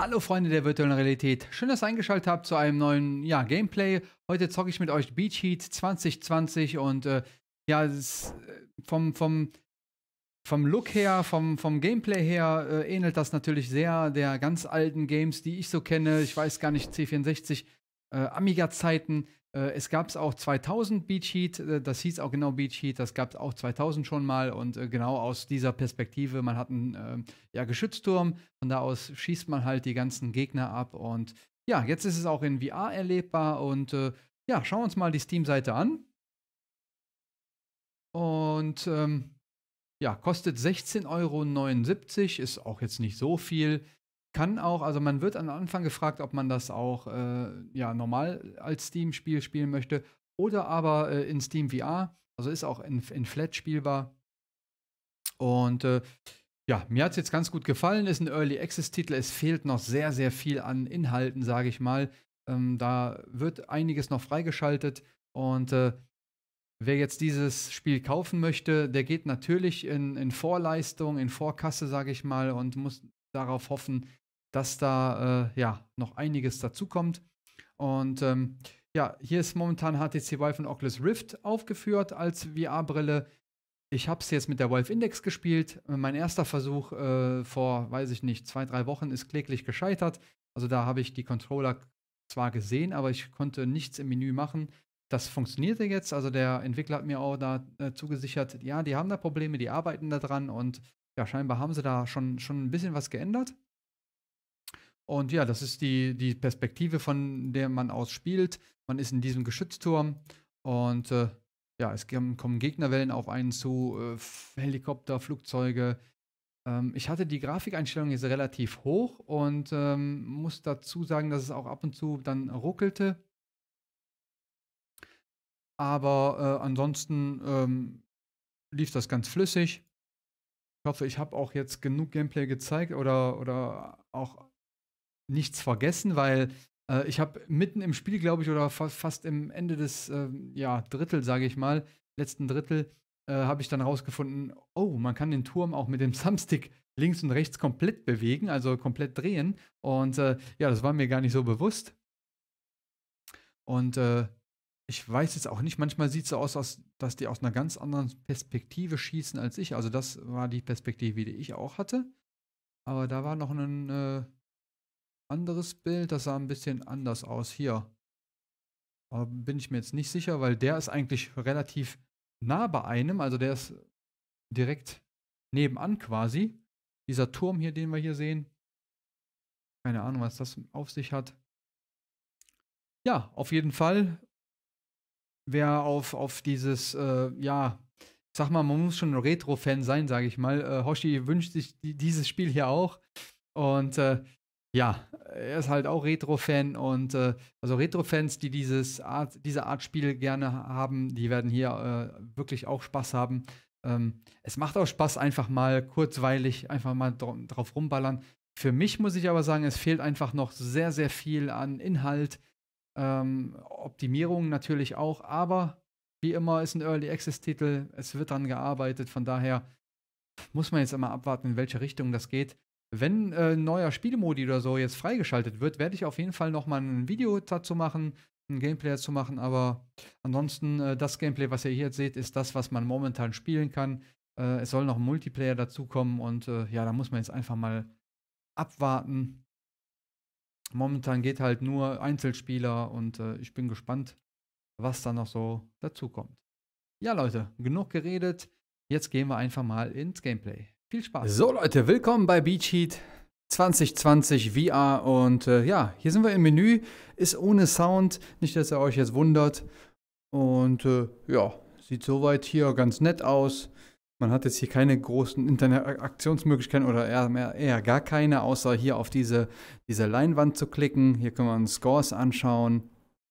Hallo Freunde der virtuellen Realität. Schön, dass ihr eingeschaltet habt zu einem neuen Gameplay. Heute zocke ich mit euch Beach Heat 2020 und ja, vom Look her, vom Gameplay her ähnelt das natürlich sehr der ganz alten Games, die ich so kenne. Ich weiß gar nicht, C64, Amiga-Zeiten. Es gab es auch 2000 Beach Heat, das hieß auch genau Beach Heat, das gab es auch 2000 schon mal und genau aus dieser Perspektive, man hat einen ja, Geschützturm, von da aus schießt man halt die ganzen Gegner ab und ja, jetzt ist es auch in VR erlebbar und ja, schauen wir uns mal die Steam-Seite an und ja, kostet 16,79 €, ist auch jetzt nicht so viel. Kann auch, also man wird am Anfang gefragt, ob man das auch ja, normal als Steam-Spiel spielen möchte oder aber in Steam VR. Also ist auch in Flat spielbar. Und ja, mir hat es jetzt ganz gut gefallen. Ist ein Early Access-Titel. Es fehlt noch sehr, sehr viel an Inhalten, sage ich mal. Da wird einiges noch freigeschaltet. Und wer jetzt dieses Spiel kaufen möchte, der geht natürlich in Vorleistung, in Vorkasse, sage ich mal, und muss darauf hoffen, dass da ja noch einiges dazukommt. Und ja, hier ist momentan HTC Vive und Oculus Rift aufgeführt als VR-Brille. Ich habe es jetzt mit der Valve Index gespielt. Mein erster Versuch vor, weiß ich nicht, 2, 3 Wochen ist kläglich gescheitert. Also da habe ich die Controller zwar gesehen, aber ich konnte nichts im Menü machen. Das funktionierte jetzt. Also der Entwickler hat mir auch da zugesichert, ja, die haben da Probleme, die arbeiten da dran und ja, scheinbar haben sie da schon ein bisschen was geändert. Und ja, das ist die Perspektive, von der man aus spielt. Man ist in diesem Geschützturm und ja, kommen Gegnerwellen auf einen zu, Helikopter, Flugzeuge. Ich hatte die Grafikeinstellung jetzt relativ hoch und muss dazu sagen, dass es auch ab und zu dann ruckelte. Aber ansonsten lief das ganz flüssig. Ich hoffe, ich habe auch jetzt genug Gameplay gezeigt oder auch nichts vergessen, weil ich habe mitten im Spiel, glaube ich, oder fast im Ende des ja, Drittel, sage ich mal, letzten Drittel, habe ich dann rausgefunden, oh, man kann den Turm auch mit dem Thumbstick links und rechts komplett bewegen, also komplett drehen. Und ja, das war mir gar nicht so bewusst. Und ich weiß jetzt auch nicht, manchmal sieht es so aus, dass die aus einer ganz anderen Perspektive schießen als ich. Also das war die Perspektive, die ich auch hatte. Aber da war noch ein anderes Bild, das sah ein bisschen anders aus. Hier. Aber bin ich mir jetzt nicht sicher, weil der ist eigentlich relativ nah bei einem. Also der ist direkt nebenan quasi. Dieser Turm hier, den wir hier sehen. Keine Ahnung, was das auf sich hat. Ja, auf jeden Fall. Wer auf dieses, ja, sag mal, man muss schon ein Retro-Fan sein, sage ich mal. Hoshi wünscht sich dieses Spiel hier auch. Und ja, er ist halt auch Retro-Fan und also Retro-Fans, die diese Art Spiel gerne haben, die werden hier wirklich auch Spaß haben. Es macht auch Spaß, einfach mal kurzweilig, einfach mal drauf rumballern. Für mich muss ich aber sagen, es fehlt einfach noch sehr, sehr viel an Inhalt. Optimierung natürlich auch, aber wie immer ist ein Early Access-Titel, es wird dran gearbeitet, von daher muss man jetzt immer abwarten, in welche Richtung das geht. Wenn ein neuer Spielmodi oder so jetzt freigeschaltet wird, werde ich auf jeden Fall noch mal ein Video dazu machen, ein Gameplay dazu machen, aber ansonsten das Gameplay, was ihr hier jetzt seht, ist das, was man momentan spielen kann. Es soll noch ein Multiplayer dazukommen und ja, da muss man jetzt einfach mal abwarten. Momentan geht halt nur Einzelspieler und ich bin gespannt, was da noch so dazukommt. Ja, Leute, genug geredet. Jetzt gehen wir einfach mal ins Gameplay. Viel Spaß. So, Leute, willkommen bei Beach Heat 2020 VR. Und ja, hier sind wir im Menü. Ist ohne Sound. Nicht, dass ihr euch jetzt wundert. Und ja, sieht soweit hier ganz nett aus. Man hat jetzt hier keine großen Interaktionsmöglichkeiten oder eher gar keine, außer hier auf diese Leinwand zu klicken. Hier können wir uns Scores anschauen.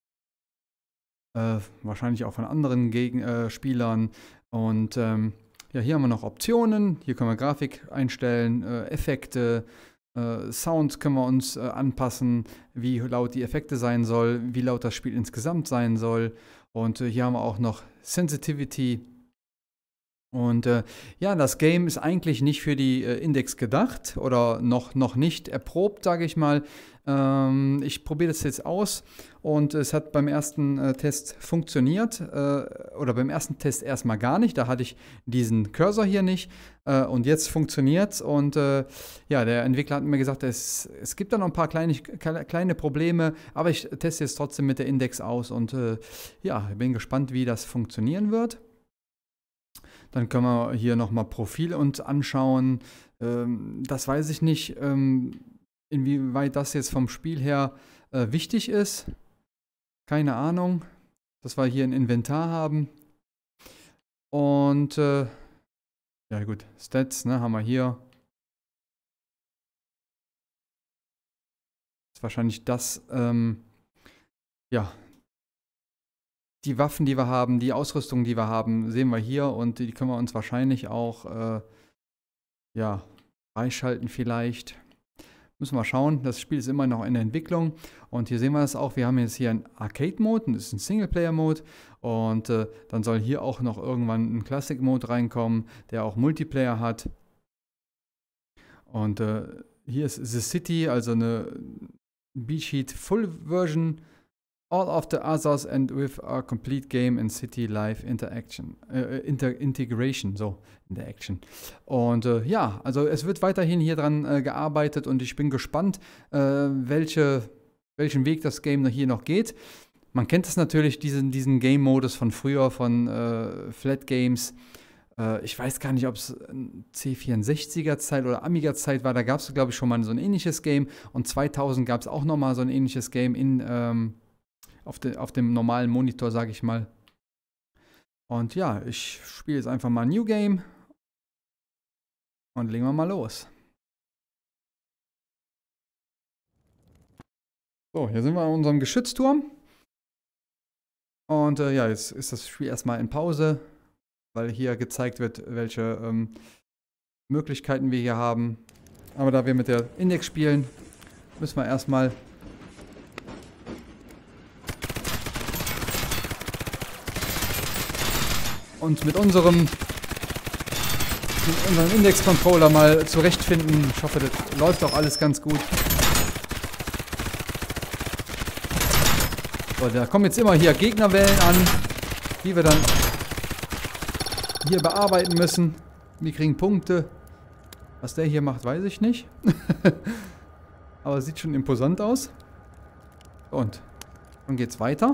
Wahrscheinlich auch von anderen Spielern. Und ja, hier haben wir noch Optionen. Hier können wir Grafik einstellen, Effekte, Sound können wir uns anpassen, wie laut die Effekte sein soll, wie laut das Spiel insgesamt sein soll. Und hier haben wir auch noch Sensitivity. Und ja, das Game ist eigentlich nicht für die Index gedacht oder noch nicht erprobt, sage ich mal. Ich probiere das jetzt aus und es hat beim ersten Test funktioniert oder beim ersten Test erstmal gar nicht. Da hatte ich diesen Cursor hier nicht und jetzt funktioniert es. Und ja, der Entwickler hat mir gesagt, es gibt da noch ein paar kleine Probleme, aber ich teste jetzt trotzdem mit der Index aus und ja, bin gespannt, wie das funktionieren wird. Dann können wir hier nochmal Profil uns anschauen. Das weiß ich nicht, inwieweit das jetzt vom Spiel her wichtig ist. Keine Ahnung, dass wir hier ein Inventar haben. Und ja gut, Stats, ne, haben wir hier. Das ist wahrscheinlich das, ja, die Waffen, die wir haben, die Ausrüstung, die wir haben, sehen wir hier und die können wir uns wahrscheinlich auch ja, freischalten vielleicht. Müssen wir schauen, das Spiel ist immer noch in der Entwicklung und hier sehen wir das auch, wir haben jetzt hier einen Arcade-Mode, das ist ein Singleplayer-Mode und dann soll hier auch noch irgendwann ein Classic-Mode reinkommen, der auch Multiplayer hat. Und hier ist The City, also eine Beat Sheet Full Version. All of the others and with a complete game and city live integration, so in der Action. Und ja, also es wird weiterhin hier dran gearbeitet und ich bin gespannt, welchen Weg das Game hier noch geht. Man kennt es natürlich, diesen Game-Modus von früher, von Flat Games. Ich weiß gar nicht, ob es C64er-Zeit oder Amiga-Zeit war. Da gab es, glaube ich, schon mal so ein ähnliches Game. Und 2000 gab es auch noch mal so ein ähnliches Game auf dem normalen Monitor, sage ich mal. Und ja, ich spiele jetzt einfach mal New Game. Und legen wir mal los. So, hier sind wir an unserem Geschützturm. Und ja, jetzt ist das Spiel erstmal in Pause, weil hier gezeigt wird, welche Möglichkeiten wir hier haben. Aber da wir mit der Index spielen, müssen wir erstmal und mit unserem Index-Controller mal zurechtfinden. Ich hoffe, das läuft auch alles ganz gut. So, da kommen jetzt immer hier Gegnerwellen an, die wir dann hier bearbeiten müssen. Wir kriegen Punkte. Was der hier macht, weiß ich nicht. Aber sieht schon imposant aus. Und dann geht's weiter.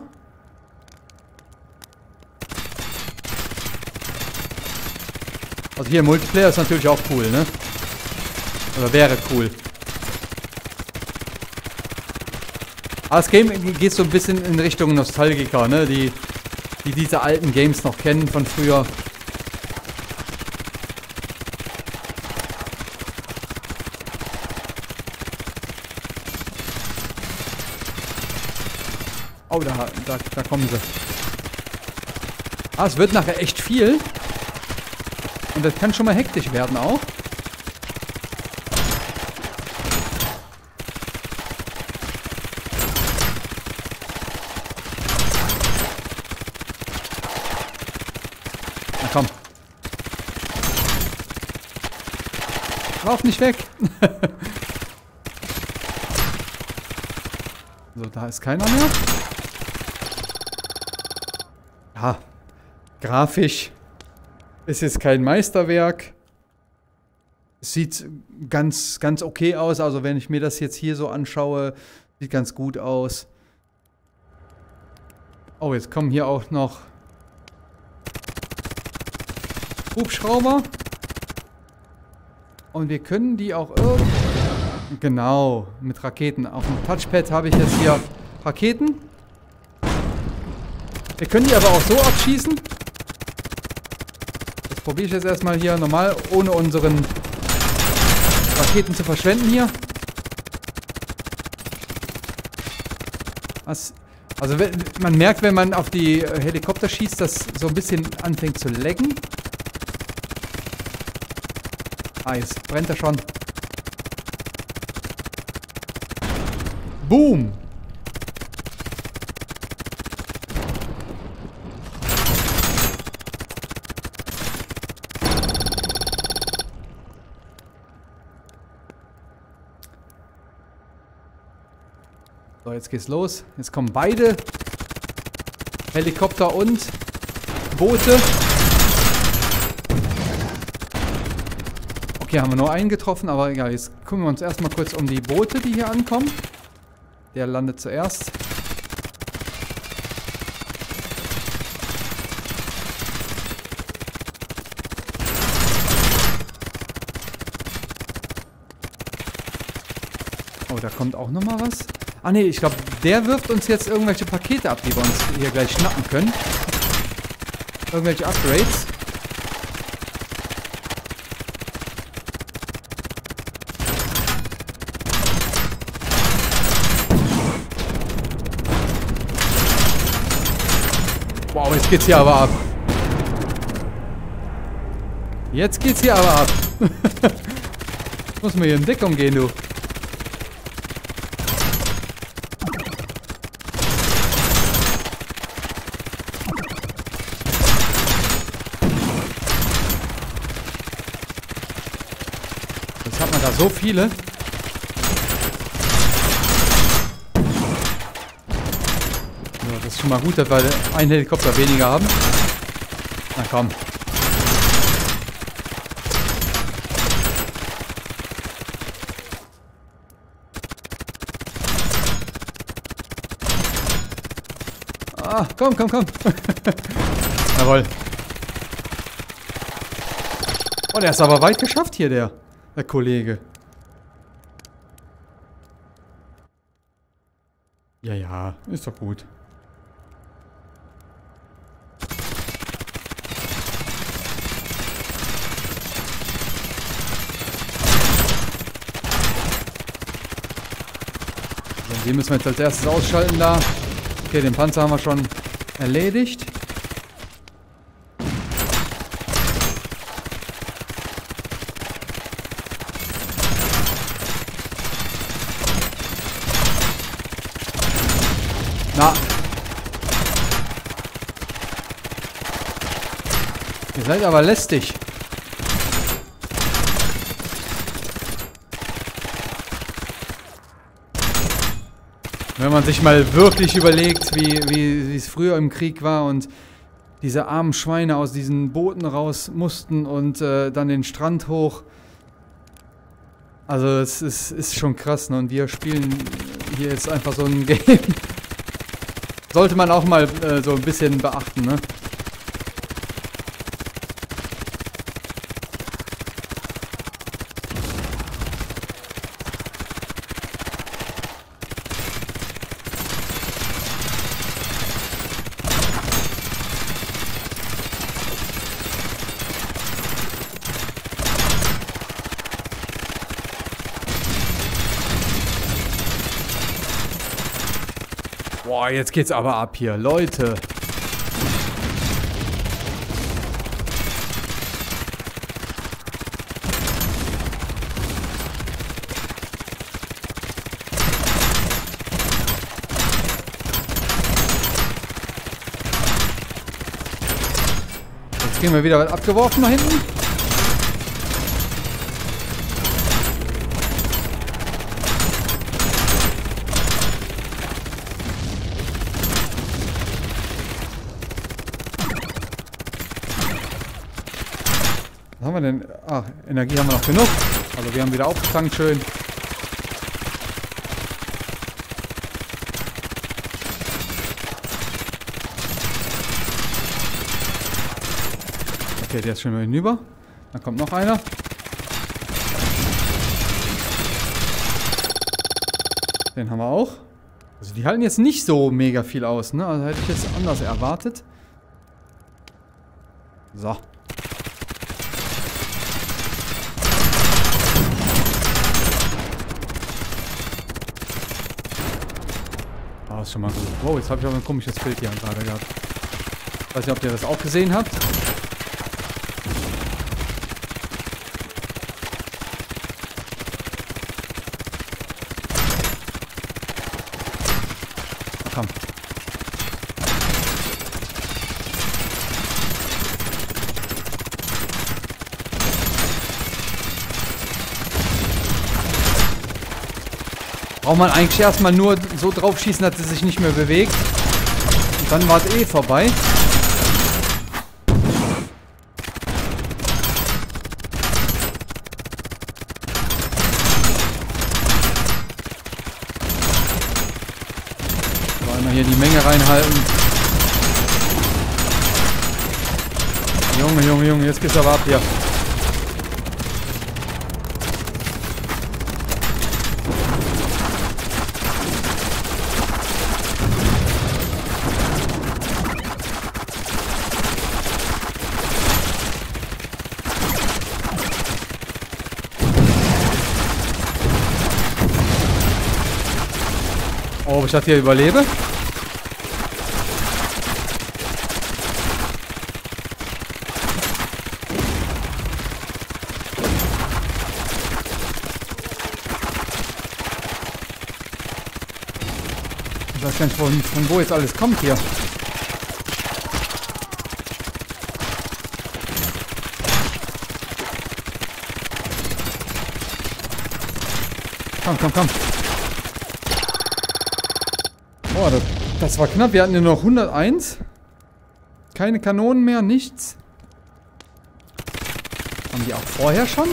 Also hier Multiplayer ist natürlich auch cool, ne? Oder wäre cool. Aber das Game geht so ein bisschen in Richtung Nostalgiker, ne? Die diese alten Games noch kennen von früher. Oh, da kommen sie. Ah, es wird nachher echt viel. Und das kann schon mal hektisch werden auch. Na komm. Lauf nicht weg. So, da ist keiner mehr. Ja, grafisch ist jetzt kein Meisterwerk. Es sieht ganz okay aus. Also wenn ich mir das jetzt hier so anschaue, sieht ganz gut aus. Oh, jetzt kommen hier auch noch Hubschrauber. Und wir können die auch irgendwie... Genau, mit Raketen. Auf dem Touchpad habe ich jetzt hier Raketen. Wir können die aber auch so abschießen. Das probiere ich jetzt erstmal hier normal, ohne unseren Raketen zu verschwenden hier. Also man merkt, wenn man auf die Helikopter schießt, dass so ein bisschen anfängt zu laggen. Ah, jetzt brennt er schon. Boom! So, jetzt geht's los. Jetzt kommen beide Helikopter und Boote. Okay, haben wir nur einen getroffen, aber egal. Jetzt kümmern wir uns erstmal kurz um die Boote, die hier ankommen. Der landet zuerst. Oh, da kommt auch nochmal was. Ah ne, ich glaube, der wirft uns jetzt irgendwelche Pakete ab, die wir uns hier gleich schnappen können. Irgendwelche Upgrades. Wow, jetzt geht's hier aber ab. Jetzt geht's hier aber ab. Muss man hier in Deckung gehen, du. Jetzt hat man da so viele. Das ist schon mal gut, dass wir einen Helikopter weniger haben. Na komm. Ah, komm. Jawohl. Oh, der ist aber weit geschafft hier, der Kollege. Ja, ist doch gut. Den müssen wir jetzt als erstes ausschalten da. Okay, den Panzer haben wir schon erledigt. Na. Ihr seid aber lästig. Wenn man sich mal wirklich überlegt, wie es früher im Krieg war und diese armen Schweine aus diesen Booten raus mussten und dann den Strand hoch. Also es ist schon krass, ne? Und wir spielen hier jetzt einfach so ein Game. Sollte man auch mal so ein bisschen beachten, ne? Boah, jetzt geht's aber ab hier, Leute. Jetzt kriegen wir wieder was abgeworfen nach hinten. Was haben wir denn? Ah, Energie haben wir noch genug. Also wir haben wieder aufgetankt, schön. Okay, der ist schon mal hinüber. Dann kommt noch einer. Den haben wir auch. Also die halten jetzt nicht so mega viel aus, ne? Also hätte ich jetzt anders erwartet. So. Ah, ist schon mal gut. Wow, jetzt habe ich aber ein komisches Bild hier gerade gehabt. Weiß nicht, ob ihr das auch gesehen habt. Ach, komm. Braucht man eigentlich erstmal nur so drauf schießen, dass sie sich nicht mehr bewegt. Und dann war es eh vorbei. So, einmal hier die Menge reinhalten. Junge, jetzt geht's aber ab hier. Oh, ob ich das hier überlebe? Ich weiß gar nicht, von wo jetzt alles kommt hier. Komm. Boah, das war knapp. Wir hatten ja noch 101. Keine Kanonen mehr, nichts. Haben die auch vorher schon?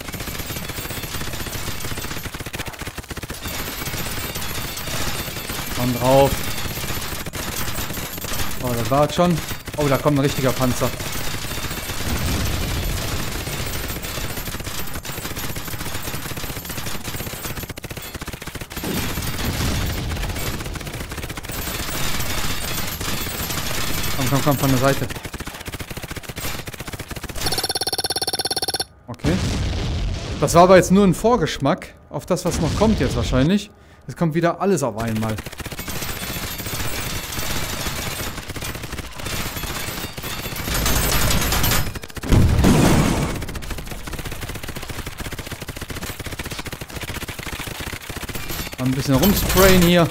Komm drauf. Oh, das war es schon. Oh, da kommt ein richtiger Panzer. Komm, von der Seite. Okay. Das war aber jetzt nur ein Vorgeschmack auf das, was noch kommt jetzt wahrscheinlich. Es kommt wieder alles auf einmal. Mal ein bisschen rumsprayen hier.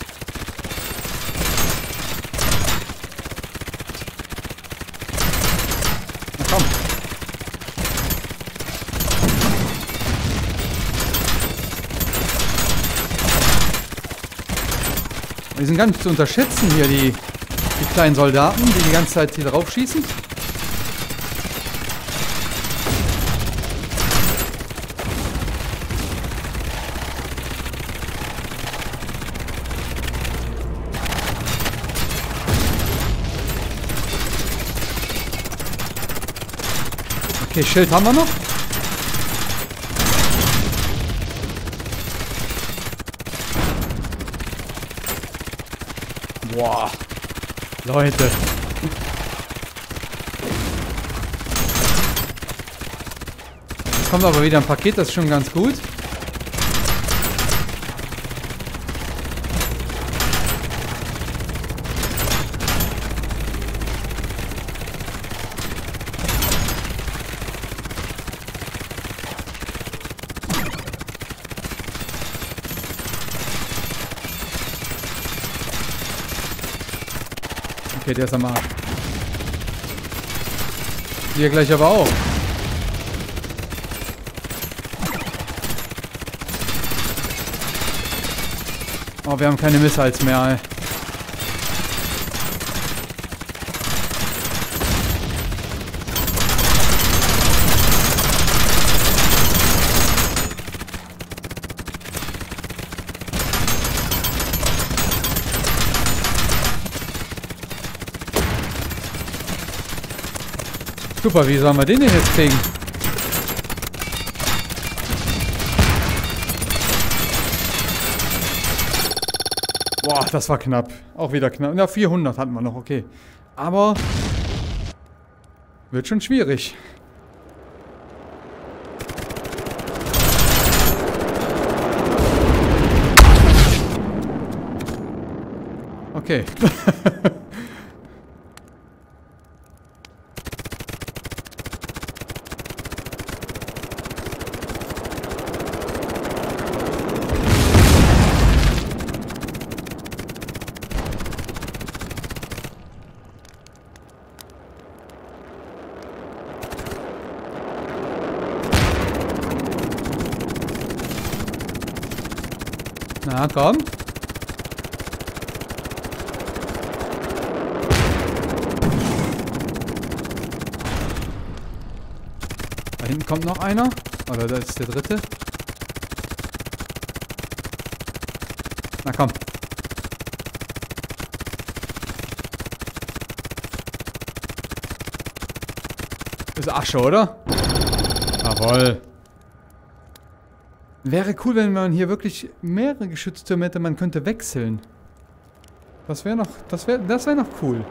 Die sind gar nicht zu unterschätzen hier, die kleinen Soldaten, die ganze Zeit hier drauf schießen. Okay, Schild haben wir noch. Boah, Leute. Jetzt kommt aber wieder ein Paket, das ist schon ganz gut. Okay, der ist am Arsch. Hier gleich aber auch. Oh, wir haben keine Missiles mehr, ey. Super, wie sollen wir den denn jetzt kriegen? Boah, das war knapp. Auch wieder knapp. Ja, 400 hatten wir noch, okay. Aber wird schon schwierig. Okay. Na komm. Da hinten kommt noch einer. Oder da ist der dritte. Na komm. Ist Asche, oder? Jawohl. Wäre cool, wenn man hier wirklich mehrere Geschütztürme hätte, man könnte wechseln. Das wäre noch, das wäre noch cool.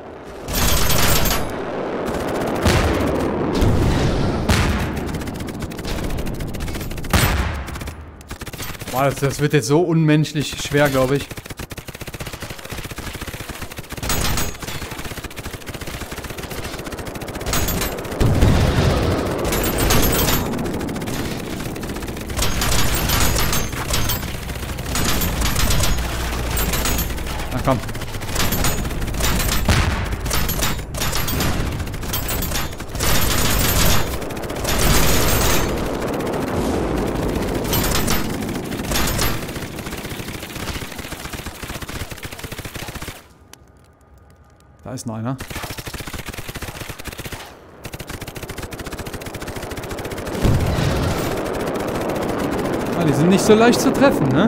Boah, das wird jetzt so unmenschlich schwer, glaube ich. Na komm. Da ist noch einer. Ah, die sind nicht so leicht zu treffen, ne?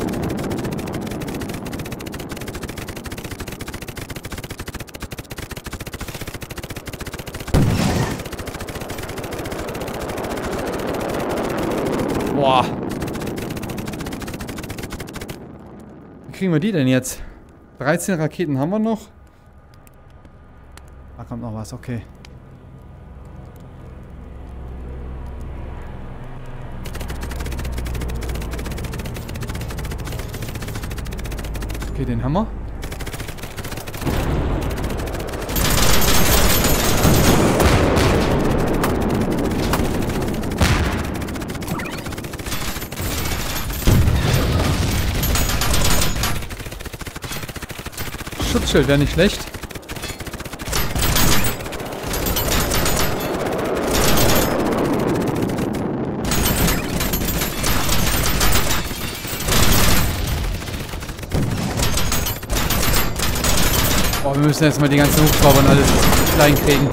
Boah. Wie kriegen wir die denn jetzt? 13 Raketen haben wir noch. Da kommt noch was, okay. Okay, den haben wir. Schutzschild wäre nicht schlecht. Boah, wir müssen erstmal die ganzen Hubschrauber und alles klein kriegen.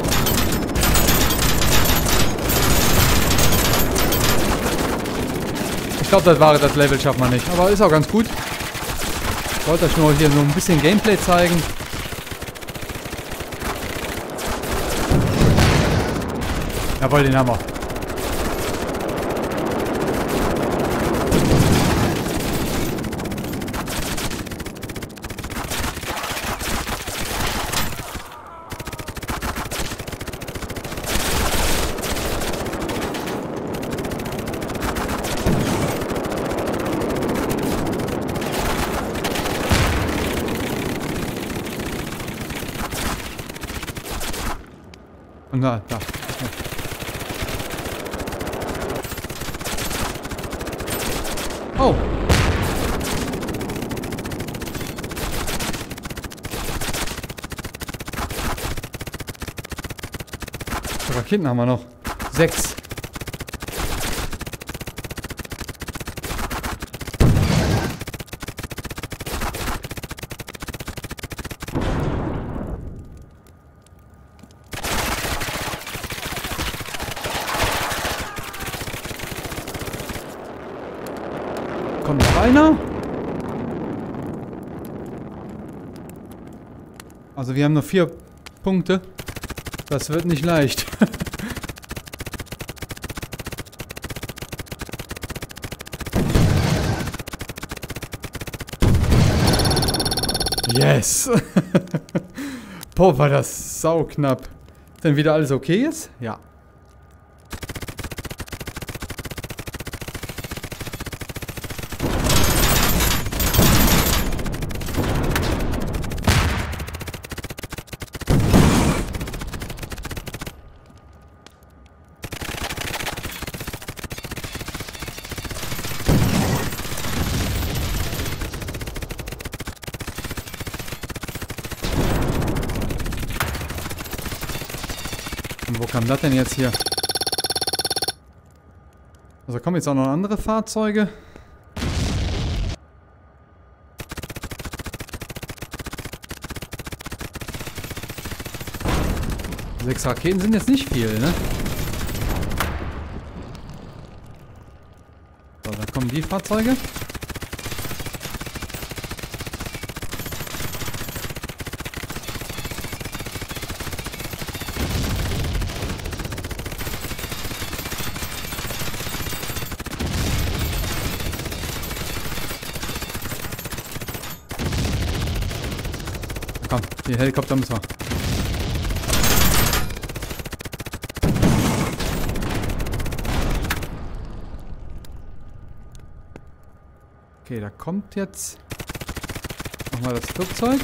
Ich glaube, das Level schafft man nicht. Aber ist auch ganz gut. Ich wollte euch nur hier so ein bisschen Gameplay zeigen. Jawohl, den haben wir. Und da. Okay. Oh. Die Raketen haben wir noch. 6. Kommt noch einer? Also wir haben nur 4 Punkte. Das wird nicht leicht. Yes! Boah, war das sauknapp. Ist denn wieder alles okay jetzt? Ja. Und wo kam das denn jetzt hier? Also kommen jetzt auch noch andere Fahrzeuge. 6 Raketen sind jetzt nicht viel, ne? So, da kommen die Fahrzeuge. Komm, die Helikopter müssen wir. Okay, da kommt jetzt nochmal das Flugzeug.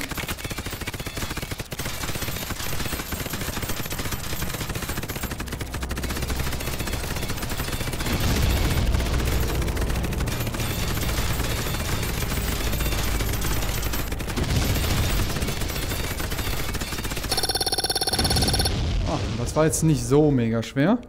Das war jetzt nicht so mega schwer.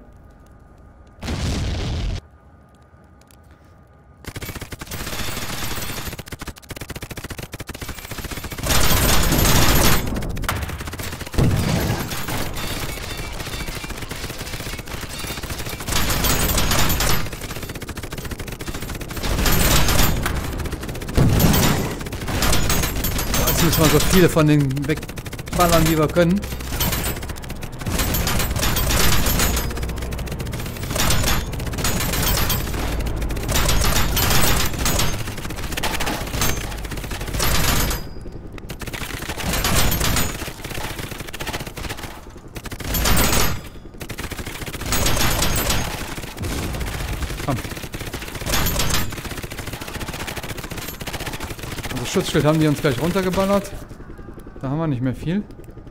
Jetzt müssen wir so viele von den wegballern, wie wir können. Also Schutzschild haben die uns gleich runtergeballert. Da haben wir nicht mehr viel.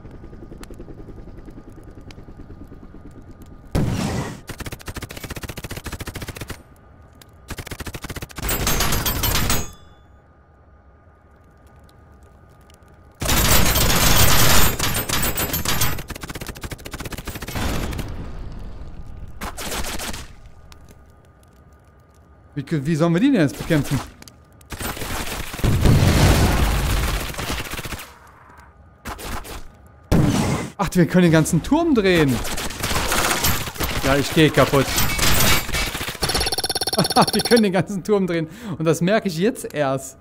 Wie sollen wir die denn jetzt bekämpfen? Ach, wir können den ganzen Turm drehen. Ja, ich gehe kaputt. Wir können den ganzen Turm drehen. Und das merke ich jetzt erst.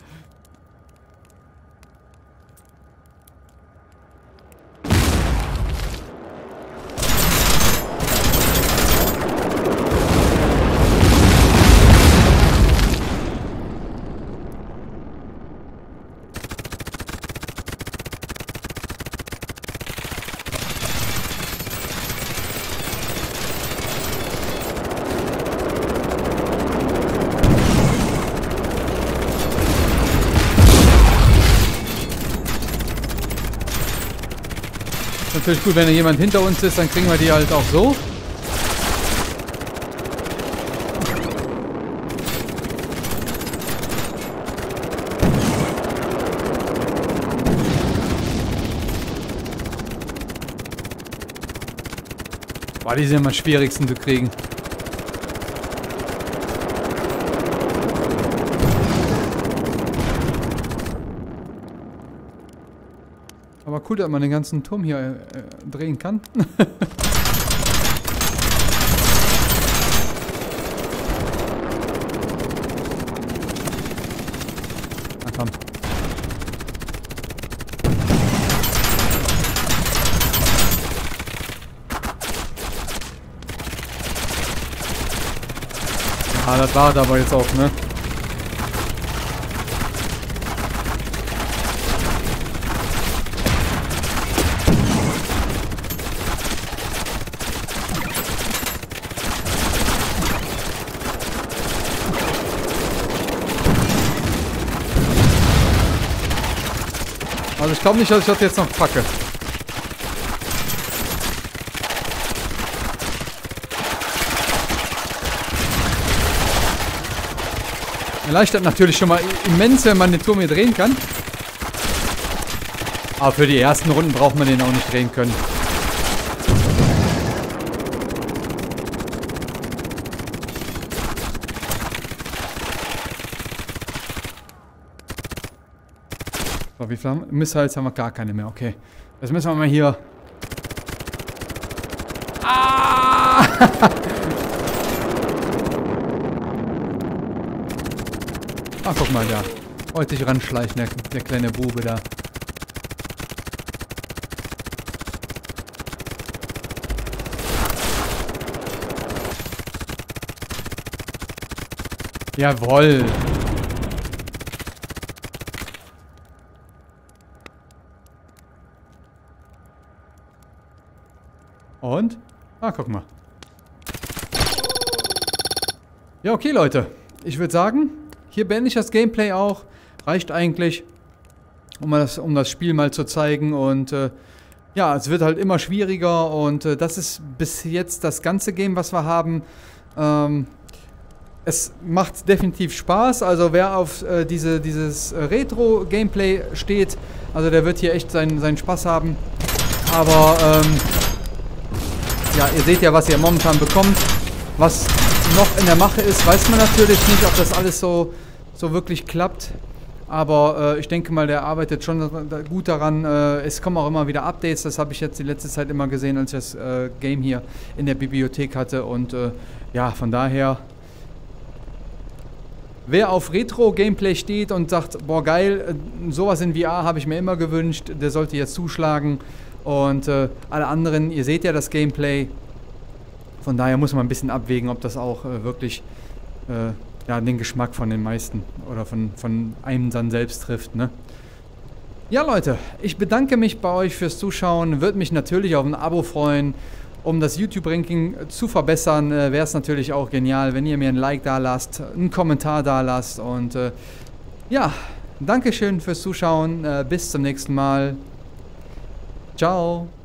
Natürlich gut, wenn da jemand hinter uns ist, dann kriegen wir die halt auch so. Boah, die sind immer am schwierigsten zu kriegen. Aber cool, dass man den ganzen Turm hier drehen kann. Na komm. Ah, das war es aber jetzt auch, ne? Also ich glaube nicht, dass ich das jetzt noch packe. Erleichtert natürlich schon mal immens, wenn man den Turm hier drehen kann. Aber für die ersten Runden braucht man den auch nicht drehen können. So, wie viele Missiles haben wir? Gar keine mehr, okay. Jetzt müssen wir mal hier Ah! Ah, guck mal da. Wollte sich ranschleichen, der kleine Bube da. Jawohl. Und? Ah, guck mal. Ja, okay, Leute. Ich würde sagen, hier beende ich das Gameplay auch. Reicht eigentlich, um das Spiel mal zu zeigen. Und ja, es wird halt immer schwieriger. Und das ist bis jetzt das ganze Game, was wir haben. Es macht definitiv Spaß. Also wer auf dieses Retro-Gameplay steht, also der wird hier echt seinen Spaß haben. Aber ja, ihr seht ja, was ihr momentan bekommt. Was noch in der Mache ist, weiß man natürlich nicht, ob das alles so wirklich klappt. Aber ich denke mal, der arbeitet schon gut daran. Es kommen auch immer wieder Updates. Das habe ich jetzt die letzte Zeit immer gesehen, als ich das Game hier in der Bibliothek hatte. Und ja, von daher, wer auf Retro-Gameplay steht und sagt, boah geil, sowas in VR habe ich mir immer gewünscht, der sollte jetzt zuschlagen. Und alle anderen, ihr seht ja das Gameplay. Von daher muss man ein bisschen abwägen, ob das auch wirklich ja, den Geschmack von den meisten oder von einem dann selbst trifft, ne? Ja, Leute, ich bedanke mich bei euch fürs Zuschauen. Würde mich natürlich auf ein Abo freuen. Um das YouTube-Ranking zu verbessern, wäre es natürlich auch genial, wenn ihr mir ein Like da lasst, einen Kommentar da lasst. Und ja, Dankeschön fürs Zuschauen. Bis zum nächsten Mal. Ciao.